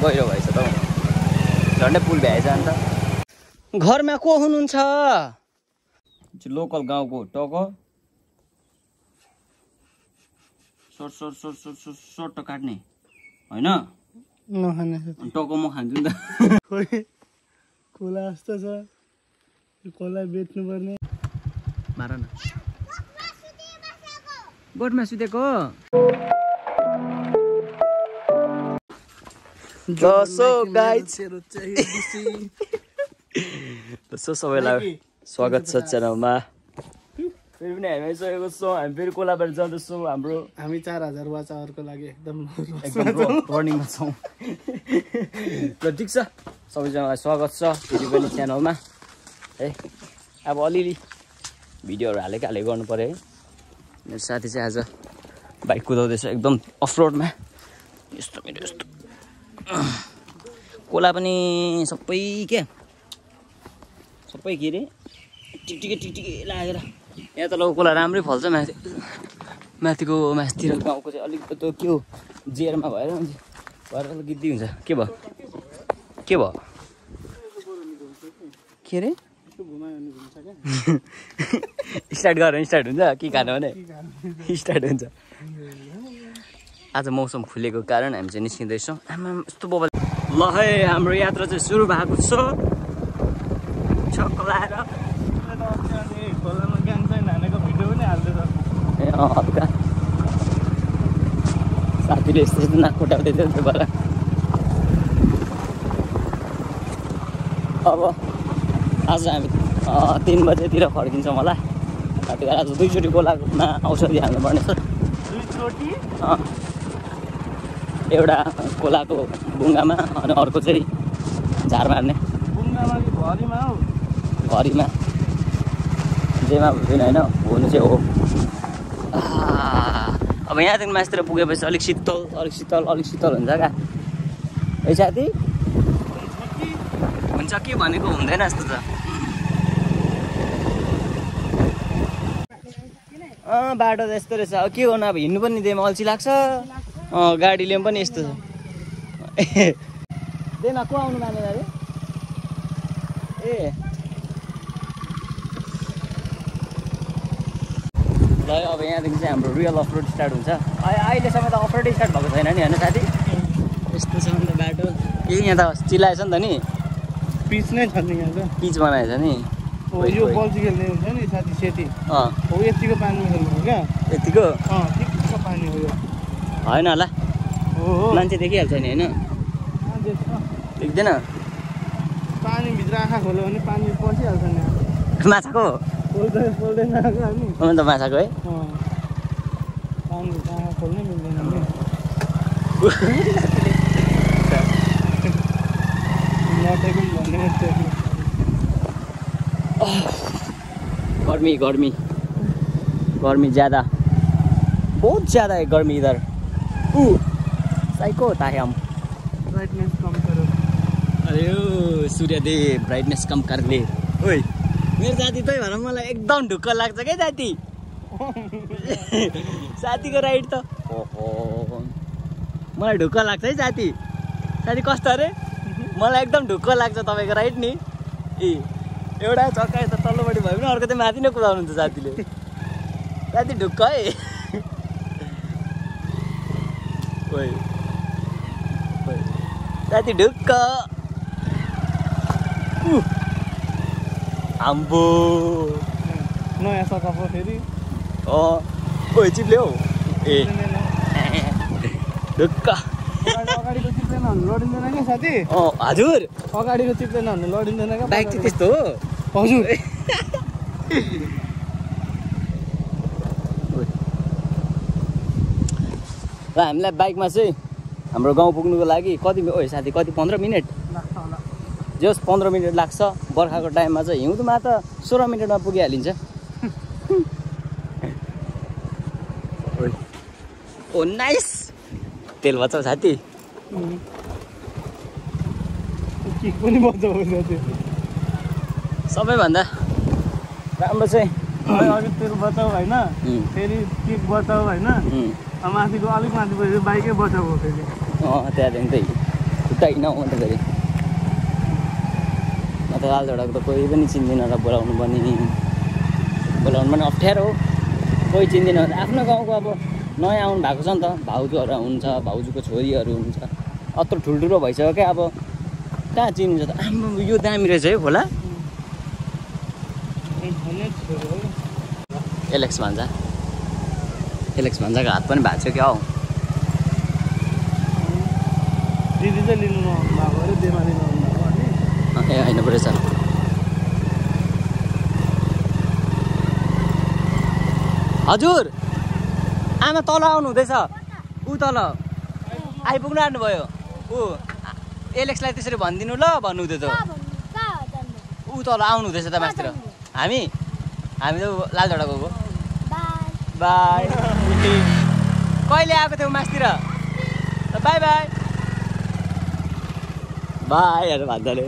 गहिरो भएछ त झन्डै पुल भ्याएछ अन्त घरमा को हुनुहुन्छ लोकल गाउँको टको सर्ट काट्ने हैन नखाने टको म खान्छु नि त खोला जस्तो छ खोला बेच्नु पर्ने मार न गोठमा सुतेको जसो गाइज जसो सबैलाई स्वागत छ च्यानलमा फेरि पनि हामी आइसकेको छौँ हामी फेरि कोलाबारी जाँदैछौँ हाम्रो हामी 4000 वाचाहरूको लागि एकदम रनिङमा छौँ ल ठिक छ सबैजनालाई स्वागत छ फेरि पनि च्यानलमा है अब अलिअलि भिडियोहरू हालेको गर्नु पर्यो है मेरो साथी चाहिँ आज बाइक कुदाउँदैछ एकदम अफरोडमा यस्तो मेरो यस्तो कोला पनि सबै के अरे टिकटिके लागेर यहाँ तलको कोला राम्रै फल्छ माथिको मासतिर गाउँको चाहिँ अलिक त्यो के हो जेरमा भएर भएर अलिक गिद्दी हुन्छ के भयो के अरे स्टार्ट गरेर स्टार्ट हुन्छ के खानु भने स्टार्ट हुन्छ आज मौसम खुलेको कारण हामी चाहिँ निस्किँदैछौँ आमा यस्तो बबल ल है हाम्रो यात्रा चाहिँ सुरु भएको छ छक्लाएर खोलामा ग्याङसाङ हानेको भिडियो पनि हाल्दैछ ए हल्का साथीले यस्तो यस्तो नाक कोटाउँदै थियो त्यो भएर अब आज हामी 3 बजेतिर फर्किन्छौँ होला त्यही भएर आज 2 चोटि कोलामा औषधि हाल्नुपर्ने छ 2 चोटि एउटा कोलाको बुङ्गामा अनि अर्को चाहिँ झार मार्ने बुङ्गामा कि भरिमा हौ घरीमा जेमा हुँदैन होइन हुनु चाहिँ हो अब यहाँदेखि मासतिर पुगेपछि अलिक शीतल हुन्छ क्या है साथी हुन्छ के भनेको हुँदैन जस्तो छ बाटो त यस्तो रहेछ अब के गर्नु अब हिँड्नु पनि दिएमा अल्छी लाग्छ गाडीले पनि यस्तो छ देमा को आउनु मानेन अरे ए ल अब यहाँदेखि चाहिँ हाम्रो रियल अफरोड स्टार्ट हुन्छ अहिलेसम्म त अफरोडै स्टार्ट भएको छैन नि होइन साथी यस्तो छ नि त बाटो यहाँ त चिलाएछ नि त नि पिच नै छ नि यहाँ त पिच बनाएछ नि यो बल्छी खेल्ने हुन्छ नि साथी सेती हो यतिको पानीमा खेल्नु हो क्या यतिको ठिकको पानी हो यो होइन होला हो मान्छे देखिहाल्छ नि होइन देख्दैन पानीभित्र आँखा खोल्यो भने पानी पसिहाल्छ नि माछाको पोल्दैन हामी अन्त माछाको है पानीभित्र आँखा खोल्नै मिल्दैन नि नटेको पनि भन्ने गर्मी ज़्यादा बहुत ज़्यादा है गर्मी इधर साइको होता है हम ब्राइटनेस कम करो अरे ओ सूर्यदेव ब्राइटनेस कम कर ले ओए मेरो साथी त्यही भएर मलाई एकदम ढुक्क लाग्छ क्या साथी साथीको राइड त ओहो मलाई ढुक्क लाग्छ है साथी कस्तो अरे मलाई एकदम ढुक्क लाग्छ तपाईँको राइड नि ए एउटा चक्का यता तल्लोपट्टि भयो भने अर्को चाहिँ माथि नै कुदाउनुहुन्छ साथीले साथी ढुक्क है ओइ साथी ढुक्क आम्बो नयाँ सका पो फेरि ओइ चिप्ले हौ ए ढुक्क अगाडिको चिप्लेन भन्नु लडिँदैन क्या साथी हजुर अगाडिको चिप्लेन भन्नु लडिँदैन क्या बाइक चाहिँ त्यस्तो हो हजुर र हामीलाई बाइकमा चाहिँ हाम्रो गाउँ पुग्नुको लागि कति ओइ साथी कति 15 मिनट लाग्छ होला जस 15 मिनट लाग्छ बर्खाको टाइममा चाहिँ हिउँदमा त 16 मिनटमा पुगिहालिन्छ ओ नाइस तेल बचाउ साथी किक पनि बचाउ साथी सबैभन्दा राम्रो चाहिँ अघि तेल बचाउ होइन फेरि किक बचाउ होइन माथिको अलिक माथि बाइकै बचाउ हो फेरि त्यहाँदेखि त्यही खुट्टा किन आउँदाखेरि म त लालझोडाको त कोही पनि चिन्दिनँ र बोलाउनु पनि अप्ठ्यारो हो। कोही चिन्दिनँ भने आफ्नो गाउँको अब नयाँ आउनु भएको छ नि त, भाउजूहरू हुन्छ, भाउजूको छोरीहरू हुन्छ, अत्रो ठुल्ठुलो भइसक्यो क्या। अब कहाँ चिनिन्छ त? आम्म यो दामी रहेछ है खोला। एलेक्स भान्जाको हात पनि भएको छ क्या हौ। दिदी चाहिँ लिनु नभएको अरे देमा लिनु ए होइन परेछ। हजुर आमा तल आउनु हुँदैछ, ऊ तल आइपुग्नु आँट्नुभयो। ऊ एलेक्सलाई त्यसरी भनिदिनु ल भन्नु हुँदै थियो। ऊ तल आउनु हुँदैछ त मास्तिर। हामी त लालझोडा गएको। बाई। कहिले आएको थियौ मास्तिर? बाई बाई बाई अरे भन्दाले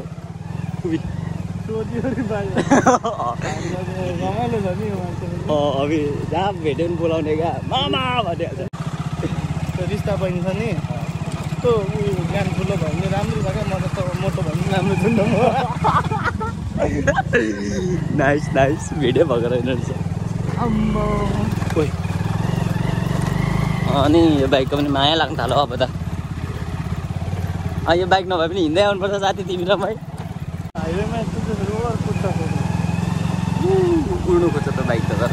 अभि जहाँ भेट्यो पनि बोलाउने क्या मामा भनिहाल्छ। रिस्ता बहिनी छ नि त्यो उयो ज्ञान ठुलो भयो भने राम्रो छ क्या। म त मोटो भन्नु राम्रो सुन्नु म। नाइस भिडियो भएको रहेन रहेछ। अनि यो बाइकको पनि माया लाग्न थाल्यो अब त। यो बाइक नभए पनि हिँड्दै आउनुपर्छ साथी तिमी र मै। हाइवेमा उड्नु खोज्छ त बाइक त तर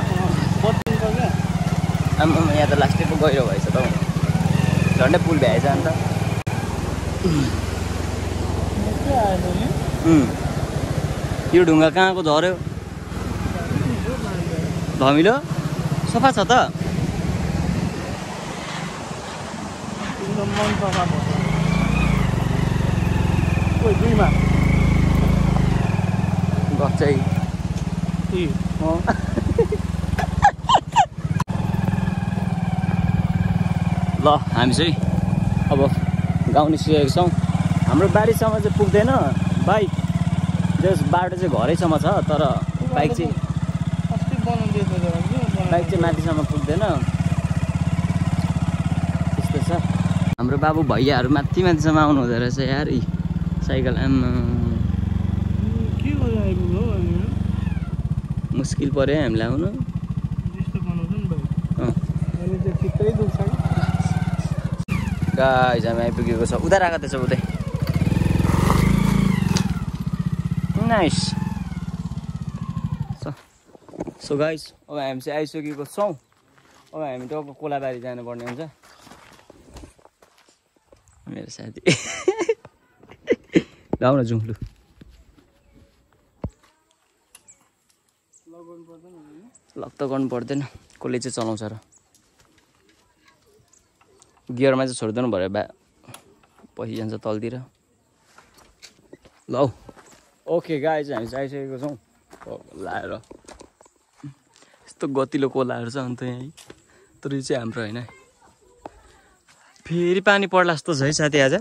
आम्मा यहाँ त लास्टै पो गहिरो भएछ त हौ। झन्डै पुल भ्याएछ अन्त। यो ढुङ्गा कहाँको झऱ्यो? धमिलो सफा छ त। मन सफा भयो। कोही दुईमा गच्छै ल हामी चाहिँ अब गाउँ निस्किरहेको छौँ। हाम्रो बारीसम्म चाहिँ पुग्दैन बाइक, जस बाटो चाहिँ घरैसम्म छ तर बाइक चाहिँ माथिसम्म पुग्दैन। त्यस्तो छ। हाम्रो बाबु भैयाहरू माथिसम्म आउनु हुँदो रहेछ यार। साइकल आम्मा मुस्किल पऱ्यो हामीलाई आउनु। गाइस हामी आइपुगेको छ। उता आएको त्यसो उतै नाइस। सो गाइस अब हामी चाहिँ आइसकेको छौँ। अब हामी टक्क कोलाबारी जानुपर्ने हुन्छ। मेरो साथी गाउँ न जुम्लु लक त गर्नु पर्दैन। कसले चाहिँ चलाउँछ र? गियरमा चाहिँ छोडिदिनु भयो पसिजान्छ तलतिर। ल ओके गाइस हामी चाहिँ आइसकेको छौँ लाएर। यस्तो गतिलो कोलाहरू छ अन्त यहीँ, तर यो चाहिँ हाम्रो होइन। फेरि पानी पर्ला जस्तो छ है साथी आज।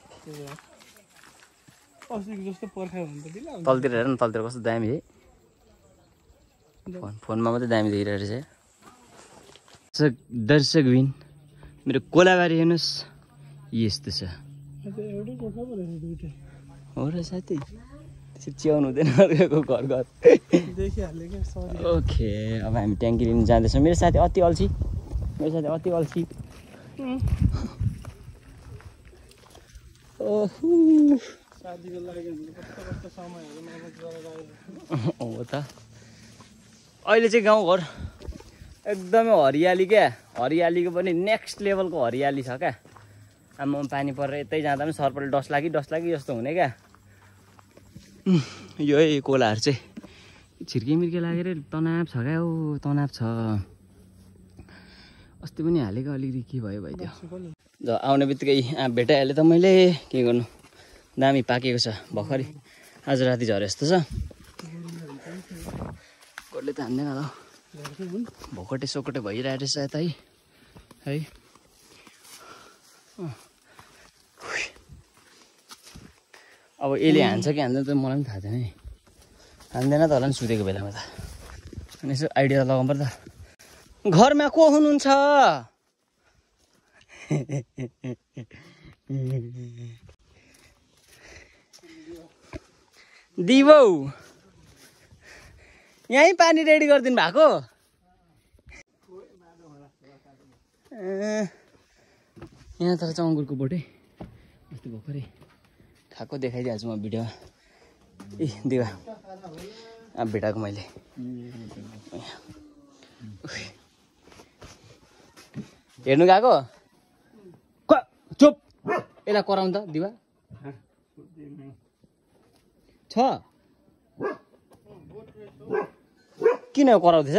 तलतिर हेर न, तलतिर कस्तो दामी है। फोनमा मात्रै दामी देखिरहेको रहेछ। दर्शकबिन मेरो कोलाबारी हेर्नुहोस् यस्तो छ। हो र साथी त्यसरी च्याउनु हुँदैन अर्को घर। ओके अब हामी ट्याङ्की लिनु जाँदैछौँ। मेरो साथी अति अल्छी। हो त अहिले चाहिँ गाउँघर एकदमै हरियाली क्या। हरियालीको पनि नेक्स्ट लेभलको हरियाली छ क्या। आम्मा पानी परेर यतै जाँदा पनि सर्पले डस्लाकी जस्तो हुने क्या। यो है कोलाहरू चाहिँ छिर्केमिर्के लागेर तनाव छ क्या। हो तनाव छ। अस्ति पनि हालेको अलिकति के भयो भइदियो। आउने बित्तिकै भेटाइहालेँ त मैले। के गर्नु दामी पाकेको छ भर्खरै। आज राति झरे जस्तो छ। कसले त हान्दैन होला भोकटे सोकटे भइरहेको रहेछ यता है। अब यसले हान्छ कि हान्दैन त मलाई पनि थाहा छैन है। हान्दैन त होला नि सुतेको बेलामा त। अनि यसो आइडिया लगाउनु पर्छ। घरमा को हुनुहुन्छ? दिबौ यहीँ पानी रेडी गरिदिनु भएको यहाँ तर चाहिँ अङ्गुरको बोटै यस्तो भर्खरै खाएको देखाइदिइहाल्छु म भिडियो ए दिवा अब भेटाएको मैले हेर्नु गएको चुप यसलाई कराउनु त दिवा छ किन कराउँदैछ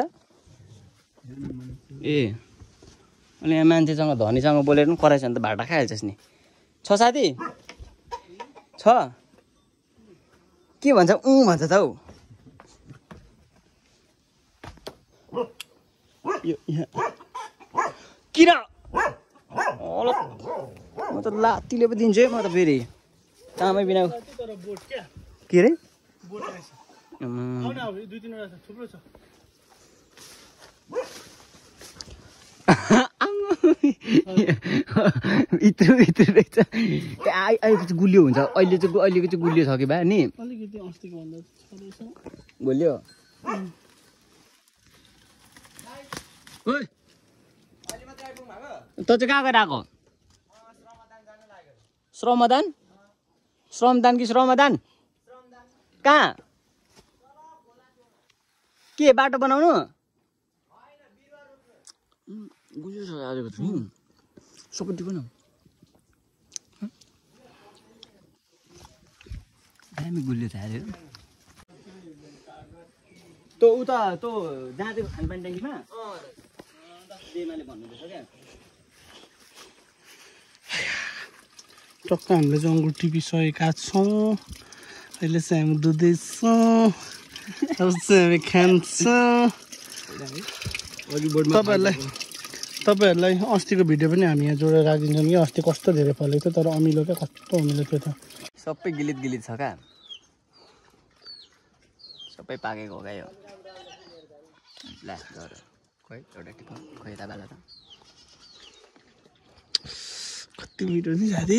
ए अनि यहाँ मान्छेसँग धनीसँग बोलेर पनि कराएछ भने त भाटा खाइहाल्छस् नि छ साथी छ के भन्छ भन्छ त हौ किन म त लात्तीले पो दिन्छु है म त फेरि चामै बिना के अरे इत्रु रहेछ अहिलेको चाहिँ गुलियो हुन्छ अहिलेको चाहिँ गुलियो छ कि भए नि गुलियो त चाहिँ कहाँ गएर आएको श्रमदान श्रमदान कि श्रमदान कहाँ के बाटो बनाउनु गुलियो छ आजको त सपट्टि बनाऊ दामी गुलियो छ आज तँ उता तँ जाँदैको खानपान ट्याङ्कीमा जेमाले भन्नुहुँदैछ क्या टक्क हामीले चाहिँ अङ्गुर टिपिसकेका छौँ अहिले चाहिँ हामी दुधैछौँ अब चाहिँ हामी खान्छौँ तपाईँहरूलाई अस्तिको भिडियो पनि हामी यहाँ जोडेर राखिदिन्छौँ कि अस्ति कस्तो धेरै फलेको थियो तर अमिलो क्या कस्तो अमिलो थियो त सबै गिलित गिलित छ क्या सबै पाकेको हो क्या यो ला खोइ एउटा टिप खोइ यता बेला त कति मिठो नि साथी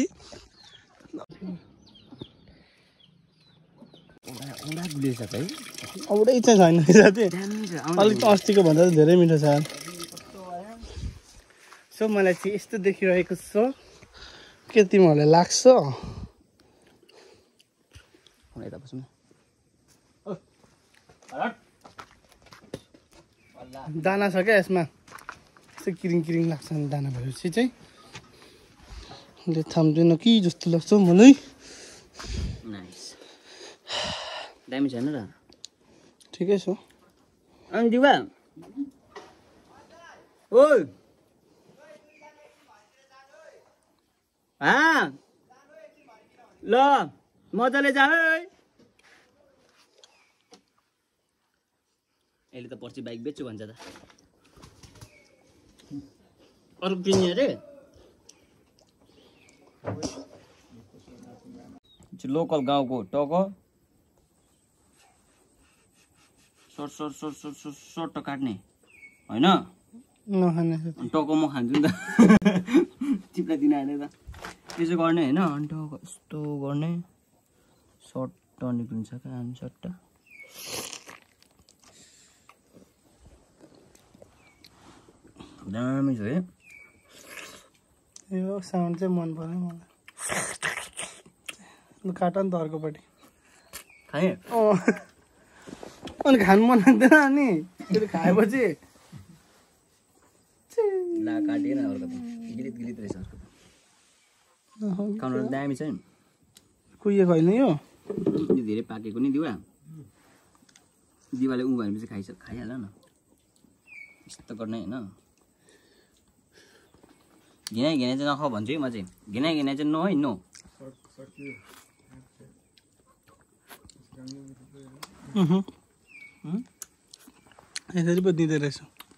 गुलियो छ है औडै चाहिँ छैन साथी अलिक अस्तिको भन्दा त धेरै मिठो छ सो मलाई चाहिँ यस्तो देखिरहेको छ के तिमीहरूलाई लाग्छ यता बस्नु दाना छ क्या यसमा यस्तो किरिङ किरिङ लाग्छ नि दाना भएपछि चाहिँ ले थाम्दैन कि जस्तो लाग्छ मलाई दामी छैन र ठिकै छ अनि दिवा ओ ल मजाले जा है यसले त पर्सि बाइक बेच्छु भन्छ त अरू किन्ने अरे लोकल गाउँको टको सर्ट काट्ने होइन टको म खान्छु नि त चिप्ला दिन हालेर त त्यसो गर्ने होइन अनि टको यस्तो गर्ने सर्ट निक्लिन्छ क्या हामी सर्ट दामी छ है यो साउन्ड चाहिँ मन पर्यो मलाई काट नि त अर्कोपट्टि खाएँ अनि खानु मन लाग्दैन अनि फेरि खाएपछि ला काटेन अर्को गिलित गिलित रहेछ अर्को खानु दामी छ नि कुहिएको होइन यो धेरै पाकेको नि दिवा दिवाले भनेपछि खाइहाल न यस्तो गर्ने होइन घिनाइ चाहिँ नखाऊ भन्छु है म चाहिँ घिनाइ चाहिँ नो है नो यसरी पो दिँदो रहेछ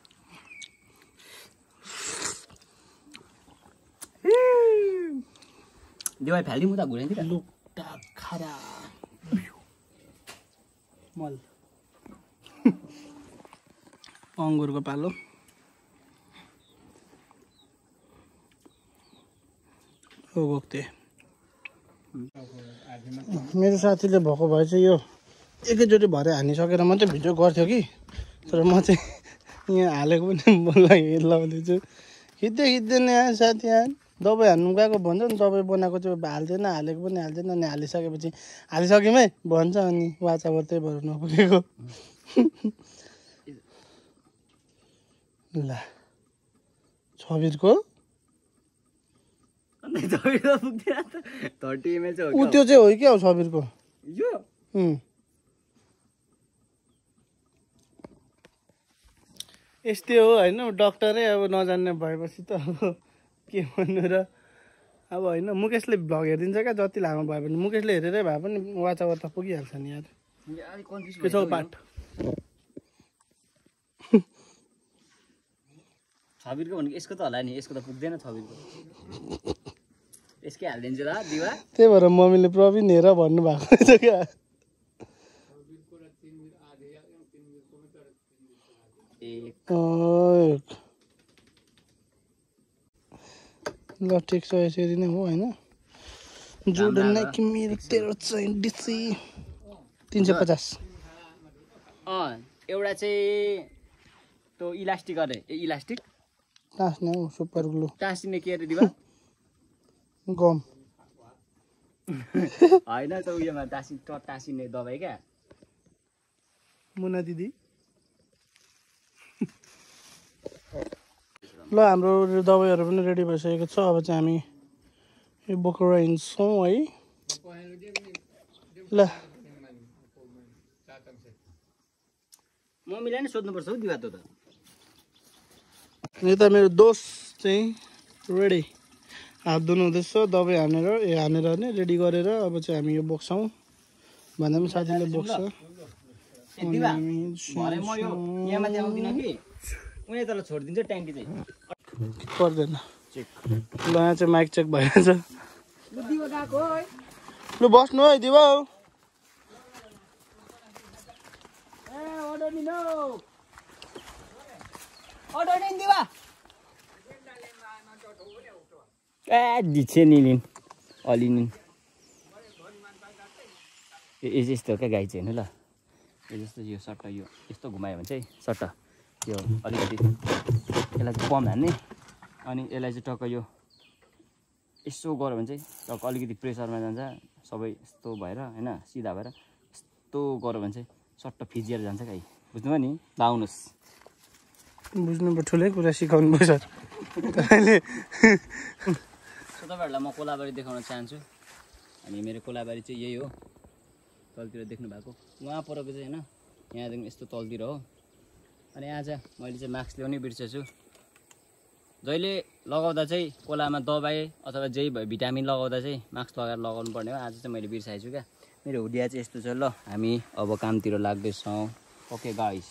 दिवाई फालिदिउँ उता घुराइदिएर लुक्टा खारा मल अङ्गुरको पालो मेरो साथीले भएको भए चाहिँ यो एकैचोटि भरे हानिसकेर मात्रै भिडियो गर्थ्यो कि तर म चाहिँ यहाँ हालेको पनि लगाउँदैछु खिच्दै नि यहाँ साथी यहाँ दबाई हान्नु गएको भन्छ नि दबाई बनाएको चाहिँ हाल्दैन हालेको पनि हाल्दैन अनि हालिसकेपछि हालिसक्यौँ है भन्छ अनि वाचावर त्यही भएर नपुगेको ल छबिरको ऊ त्यो चाहिँ हो क्या हो छबिरको यस्तै हो होइन डक्टरै अब नजान्ने भएपछि त अब के भन्नु र अब होइन मुकेशले भ्लग हेरिदिन्छ क्या जति लामो भयो भने मुकेशले हेरेरै भए पनि वाचावर त पुगिहाल्छ नि यार के छ पाठ छबिरको भनेको यसको त होला नि यसको त पुग्दैन छबिरको यसकै हालिदिन्छ ल दिवा त्यही भएर मम्मीले प्रवीण हेर भन्नुभएको रहेछ क्या ल ठिक छ यसरी नै हो होइन जोर्डन नाइकी मेरो 1350 350 एउटा चाहिँ त्यो इलास्टिक अरे इलास्टिक टाँस्ने हो सुपर ग्लु टाँसिने के अरे दिवा गम होइन त उयोमा टाँसिने दबाई क्या मुना दिदी ल हाम्रो दबाईहरू पनि रेडी भइसकेको छ अब चाहिँ हामी यो बोकेर हिँड्छौँ है ल मम्मीलाई नै सोध्नुपर्छ हौ दिवा त यता मेरो दोस्त चाहिँ रेडी हात धुनु हुँदैछ दबाई हानेर नै रेडी गरेर अब चाहिँ हामी यो बोक्छौँ भन्दा पनि साथीले बोक्छ तल छोडिदिन्छ ट्याङ्की चाहिँ पर्दैन ल यहाँ चाहिँ माइक चेक भइहाल्छ लु बस्नु है दिवा हौ दिच्छे नि लिन अलि नि यो यस्तो क्या गाई चाहिँ होइन ल यो जस्तो यो सट्टा यो यस्तो घुमायो भने चाहिँ सट्टा यो अलिकति यसलाई चाहिँ पम्प हान्ने अनि यसलाई चाहिँ टक्क यो यसो गऱ्यो भने चाहिँ टक्क अलिकति प्रेसरमा जान्छ सबै यस्तो भएर होइन सिधा भएर यस्तो गऱ्यो भने चाहिँ सट्ट फिजिएर जान्छ गाई बुझ्नुभयो नि लाउनुहोस् बुझ्नु ठुलै कुरा सिकाउनु भयो सर तपाईँले तपाईँहरूलाई म कोलाबारी देखाउन चाहन्छु अनि मेरो कोलाबारी चाहिँ यही हो तलतिर देख्नु भएको उहाँ परको चाहिँ होइन यहाँदेखि यस्तो तलतिर हो अनि आज मैले चाहिँ मास्क ल्याउनै बिर्सेछु जहिले लगाउँदा चाहिँ कोलामा दबाई अथवा जेही भयो भिटामिन लगाउँदा चाहिँ मास्क लगाएर लगाउनु पर्ने हो आज चाहिँ मैले बिर्साएको छु क्या मेरो हुडिया चाहिँ यस्तो छ ल हामी अब कामतिर लाग्दैछौँ ओके गाइस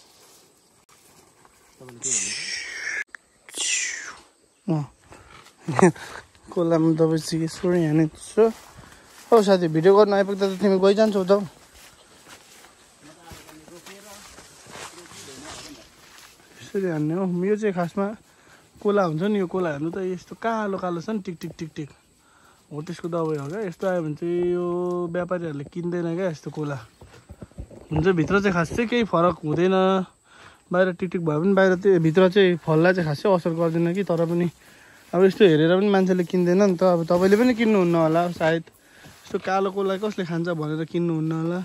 कोलामा दबाई सिकेछु यहाँ छ हौ साथी भिडियो गर्नु आइपुग्दा त तिमी गइजान्छौ त यसरी हान्ने हो यो चाहिँ खासमा कोला हुन्छ नि यो कोला हान्नु त यस्तो कालो कालो छ नि टिक टिक टिक टिक हो त्यसको दबाई हो क्या यस्तो आयो भने चाहिँ यो व्यापारीहरूले किन्दैन क्या यस्तो कोला हुन्छ भित्र चाहिँ खास चाहिँ केही फरक हुँदैन बाहिर टिक टिक भए पनि बाहिर त्यो भित्र चाहिँ फललाई चाहिँ खासै असर गर्दैन कि तर पनि अब यस्तो हेरेर पनि मान्छेले किन्दैन नि त अब तपाईँले पनि किन्नुहुन्न होला सायद यस्तो कालो कोला कसले खान्छ भनेर किन्नुहुन्न होला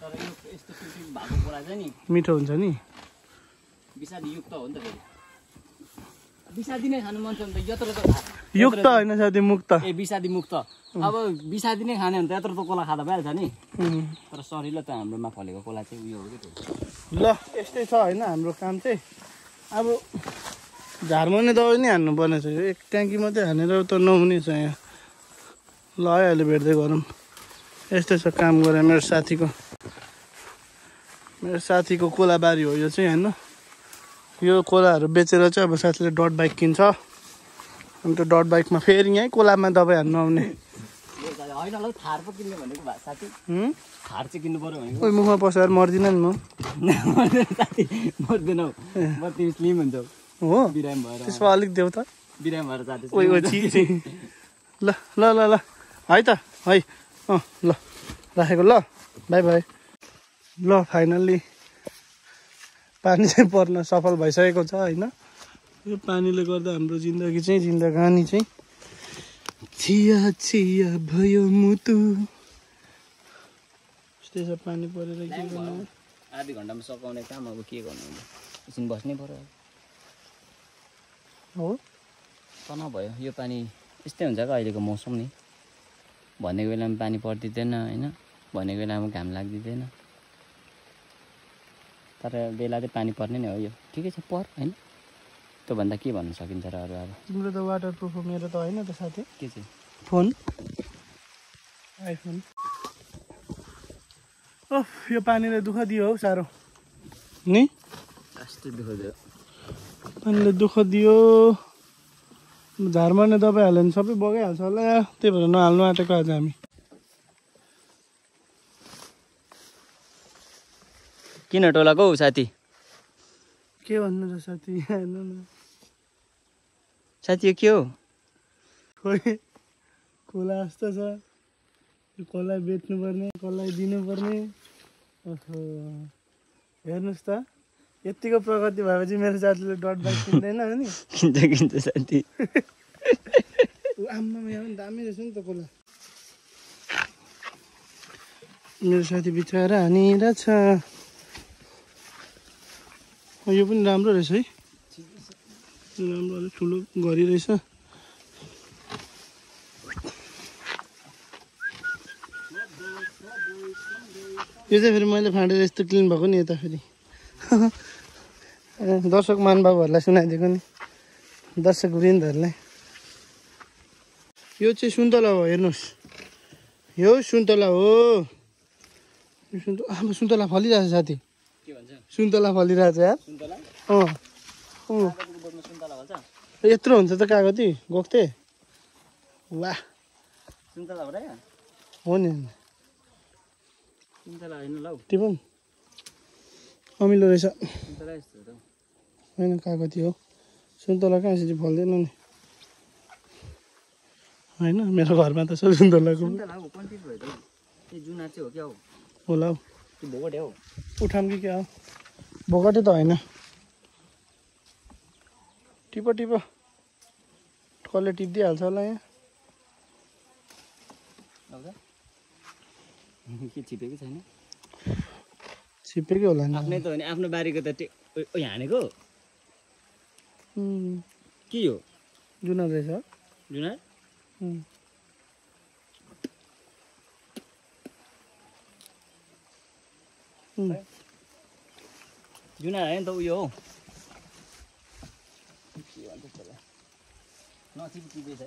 मिठो हुन्छ नि विषादीयुक्त हो नि त विषादी नै खानु मन छ भने त यत्रो त युक्त होइन साथी मुक्त ए विषादी मुक्त अब विषादी नै खाने भने त यत्रो त कोला खाँदा भइहाल्छ नि तर सरिलो त हाम्रोमा फलेको कोला चाहिँ उयो हो कि ल यस्तै छ होइन हाम्रो काम चाहिँ अब झारमर्ने दबाई नै हान्नुपर्ने छ एक ट्याङ्की मात्रै हानेर त नहुने छ यहाँ ल है अहिले भेट्दै गरौँ यस्तै छ काम गरेँ मेरो साथीको कोलाबारी हो यो चाहिँ होइन यो कोलाहरू बेचेर चाहिँ अब साथीले डट बाइक किन्छ अनि त्यो डट बाइकमा फेरि यहीँ कोलामा दबाई हान्नु आउने ओइ मुखमा पसेर मर्दिन नि म मर्दैनौ म तिमी स्लिम हुन्छौ हो त्यसमा अलिक देऊ त बिराम भएर जाँदै ओइ ल ल ल ल है त है ल राखेको ल बाई बाई ल फाइनल्ली पानी चाहिँ पर्न सफल भइसकेको छ होइन। यो पानीले गर्दा हाम्रो जिन्दगी चाहिँ जिन्दगानी चाहिँ चिया चिया भयो मुटु। यस्तै छ पानी परेर के गर्नु। आधी घन्टामा सकाउने काम अब के गर्नु, एकछिन बस्नै पर्यो हो। तनाव भयो यो पानी। यस्तै हुन्छ क्या अहिलेको मौसम नि, भनेको बेलामा पानी पर्दिँदैन होइन, भनेको बेलामा घाम लाग्दिँदैन, तर बेला चाहिँ पानी पर्ने नै हो। यो ठिकै छ पर होइन, त्योभन्दा के भन्न सकिन्छ र अरू। अब तिम्रो त वाटर प्रुफ हो, मेरो त होइन त साथी। के चाहिँ फोन आइफोन। ओह यो पानीले दुःख दियो हौ साह्रो नि। कस्तो दुःख दियो पानीले, दुःख दियो। झारमार्ने दबाई हाल्यो भने सबै बगाइहाल्छ होला, त्यही भएर नहाल्नु आँटेको आज हामी। किन टोलाको हौ साथी? के भन्नु र साथी, हेर्नु न साथी यो के हो? खोइ खोला जस्तो छ, कसलाई बेच्नुपर्ने कसलाई दिनुपर्ने। ओहो हेर्नुहोस् त, यतिको प्रगति भएपछि मेरो साथीले डट बाइक किन्दैन हो नि। किन्छ साथी। आम्मामा यहाँ पनि दामी रहेछ नि त खोला। मेरो साथी बिचरा हानिरहेछ। यो पनि राम्रो रहेछ है, राम्रो अलिक ठुलो घरी रहेछ। यो चाहिँ फेरि मैले फाँडेर यस्तो क्लिन भएको नि यता फेरि। दर्शक महानुभावहरूलाई सुनाइदिएको नि, दर्शक वृन्दहरूलाई। यो चाहिँ सुन्तला हो, हेर्नुहोस् यो सुन्तला हो। सुन्तला फलिरहेछ साथी, के भन्छ? सुन्तला फलिरहेछ यार। सुन्तला? सुन्तला भन्छ? यत्रो हुन्छ त कागती गोक्थे। वाह सुन्तला हो र? हो नि, सुन्तला होइन ल, त्यो पनि अमिलो रहेछ। सुन्तला यस्तो हो त होइन कागती हो, सुन्तला कहाँ यसरी फल्दैन नि होइन। मेरो घरमा त सब सुन्तलाको सुन्तला हो। कन्फ्युज भयो त, यो जुनार चाहिँ हो क्या हो? होला हौ, त्यो भोगटे हो? उठाम कि क्या हो? भोगटे त होइन। टिप टिप कसले टिपिदिइहाल्छ होला यहाँ। के छिपेको छैन? छिपेकै होला नि। आफ्नै त हो नि, आफ्नो बारीको त हानेको के हो? जुनार रहेछ। जुनार? जुनार होइन त उयो हो, के भन्छ त्यसलाई, नचिप्चिँदैछ है।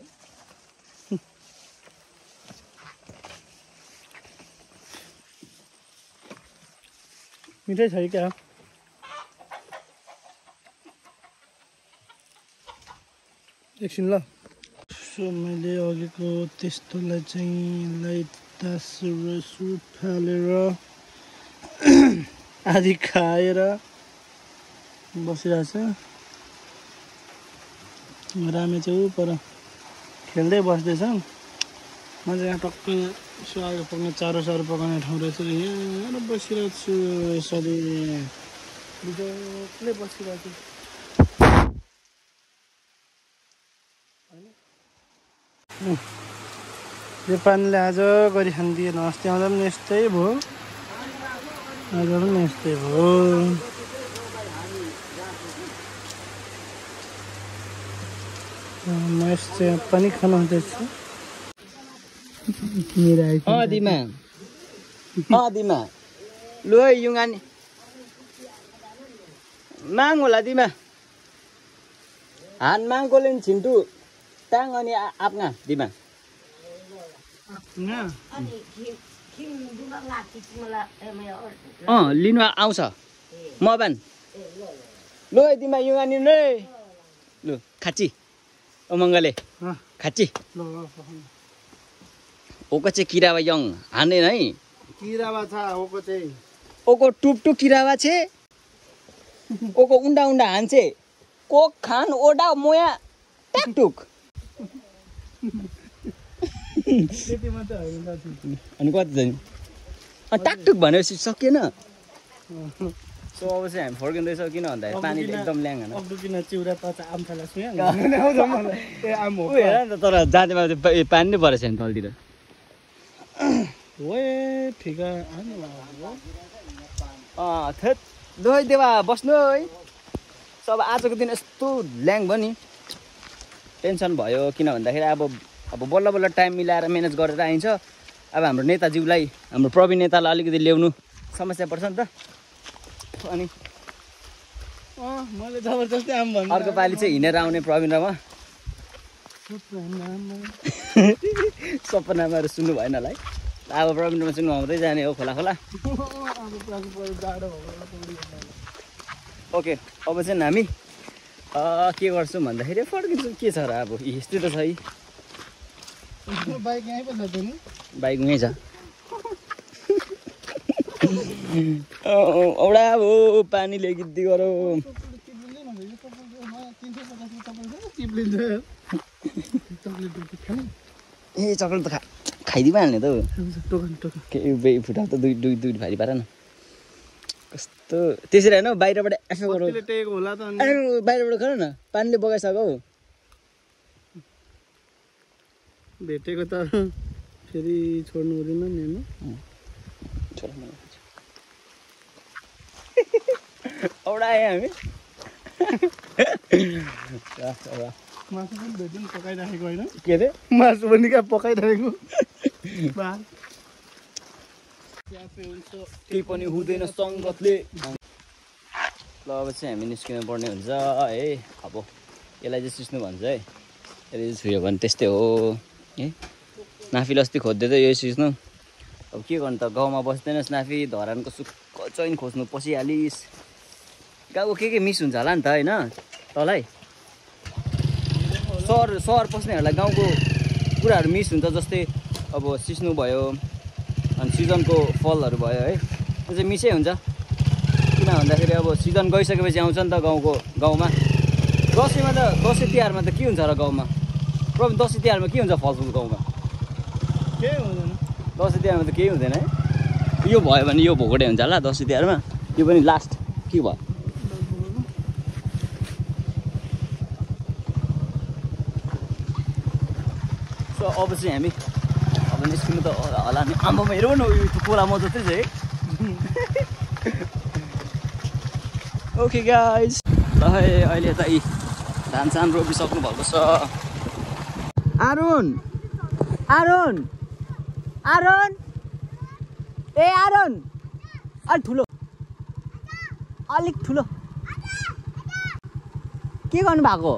मिठै छ क्या? एकछिन ल। सो मैले अघिको त्यस्तोलाई चाहिँ लाइट फालेर आधी खाएर बसिरहेछ। रामे चाहिँ पर खेल्दै बस्दैछ। म चाहिँ यहाँ टक्कै सुहाएको पकाउने चारो पकाउने ठाउँ रहेछ, यहाँ बसिरहेको छु यसरी बिजोकले बसिरहेको छु। यो पानीले आज गरी खानिदिएन, अस्ति आउँदा पनि यस्तै भयो, आज पनि यस्तै भयो। म यस्तो पनि खानु हुँदैछु। दिमा दिमा लु है युगानी माग होला दिमा हान मागकोले छिन्टु टाङ अनि आफ्ना दिमा लिनु आउँछ मबान लु है दिमा युगानी नै लु खाची मङ्गले खाची ओको चाहिँ किरावा यङ हाने है किरावा छ ओको चाहिँ ओको टुपटुक किरावा छे ओको उन्डा उन्डा हान्छे कोक खान ओडा मोया टाकटुक त्यति मात्रै होइन दाजु अनि कति जाने टाकटुक भनेपछि सकिएन सो अब चाहिँ हामी फर्किँदैछौँ किन भन्दाखेरि पानी एकदम ल्याङ होइन अब्दुकिन चिउरा पचा आम थाला सुया ल्याउँछ मलाई ए आम हो हेर नि त तर जाँदैमा चाहिँ पानी नै परेछ नि तलतिर ओए ठिका थेत दोइ देवा बस्नु है सब आजको दिन यस्तो ल्याङ भयो नि टेन्सन भयो किन भन्दाखेरि अब बल्ल बल्ल टाइम मिलाएर म्यानेज गरेर आइन्छ अब हाम्रो नेताज्यूलाई हाम्रो प्रवीण नेतालाई अलिकति ल्याउनु समस्या पर्छ नि त अनि मैले जबरजस्ती आम भन्नु अर्को पालि चाहिँ हिँडेर आउने प्रवीण र म सपनामा सुन्नु भएन होला है अब प्रवीणमा चाहिँ नुहाउँदै जाने हो खोला खोला ओके अब चाहिँ हामी के गर्छौँ भन्दाखेरि फर्किन्छौँ के छ र अब यस्तै त छ है बाइक यहीँ पो छ नि बाइक यहीँ छ औडा हो पानीले गिद्दी गरौ ए चक्लेट त खाइदिनु हाल्ने त के फुटा त दुई भारी पार न कस्तो त्यसरी होइन बाहिरबाट एफे गरौ बाहिरबाट खर न पानीले बगाइसक्यो भेटेको त फेरि छोड्नु हुँदैन नि होइन औडा आयो हामी मासु पनि भेट्यो नि पकाइराखेको होइन के अरे मासु पनि कहाँ पकाइराखेको केही पनि हुँदैन सङ्गतले ल अब चाहिँ हामी निस्किनु पर्ने हुन्छ है अब यसलाई चाहिँ सिस्नु भन्छ है यसले चाहिँ छुयो भने त्यस्तै हो है नाफीले अस्ति खोज्दै त यही सिस्नु अब के गर्नु त गाउँमा बस्दैनस् नाफी धरानको सुक्क चैन खोज्नु पसिहालिस् गाउँको के मिस हुन्छ होला नि त होइन तँलाई सहर पस्नेहरूलाई गाउँको कुराहरू मिस हुन्छ जस्तै अब सिस्नु भयो अनि सिजनको फलहरू भयो है त्यो चाहिँ मिसै हुन्छ किन भन्दाखेरि अब सिजन गइसकेपछि आउँछ नि त गाउँमा दसैँ तिहारमा त के हुन्छ र गाउँमा प्रब्लम दसैँ तिहारमा के हुन्छ फलफुल गाउँमा केही हुँदैन दसैँ तिहारमा त केही हुँदैन है यो भयो भने यो भोगटे हुन्छ होला दसैँ तिहारमा यो पनि लास्ट के भयो सो अब चाहिँ हामी अब निस्किनु त होला नि आम्बामा हेरौँ न यो कोला म जस्तै छ है ओके गाइज ल है अहिले त यी धान सान रोपिसक्नु भएको छ आरोन ए आरोन अलिक ठुलो के गर्नु भएको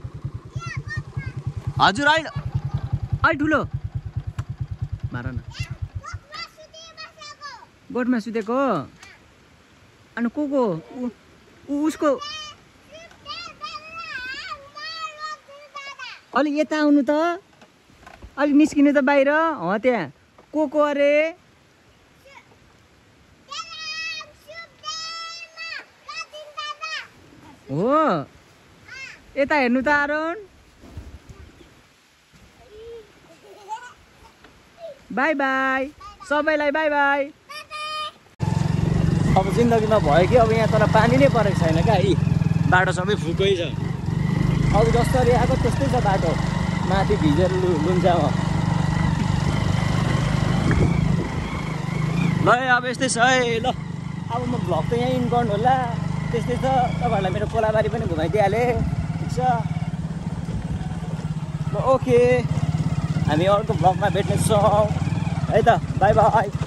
हजुर अहिले ठुलो मार न गोठमा सुतेको अनि को उसको अलिक यता आउनु त अलिक निस्किनु त बाहिर त्यहाँ को अरे हो यता हेर्नु त आरोन बाई बाई सबैलाई बाई बाई अब जिन्दगीमा भयो कि अब यहाँ तर पानी नै परेको छैन क्या यी बाटो सबै फुकै छ अब जसरी आएको त्यस्तै छ बाटो माथि भिजेर लुन्जामा ल अब यस्तै छ है ल अब म भ्लग त यहीँ इन गर्नु होला त्यस्तै छ तपाईँहरूलाई मेरो कोलाबारी पनि घुमाइदिइहालेँ ठिक छ ल ओके हामी अर्को भ्लगमा भेट्नेछौँ है त बाई बाई